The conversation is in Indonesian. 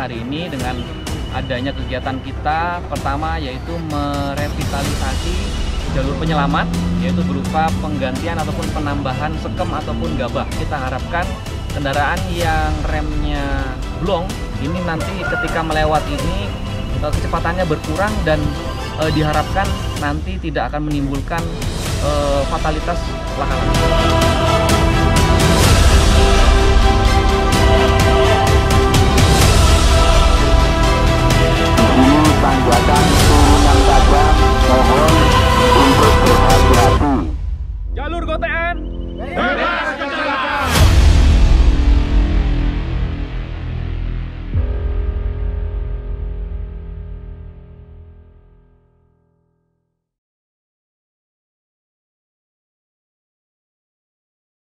hari ini dengan adanya kegiatan kita. Pertama yaitu merevitalisasi jalur penyelamat, yaitu berupa penggantian ataupun penambahan sekem ataupun gabah. Kita harapkan kendaraan yang remnya blong ini nanti ketika melewati ini kecepatannya berkurang dan diharapkan nanti tidak akan menimbulkan fatalitas laka-lantas.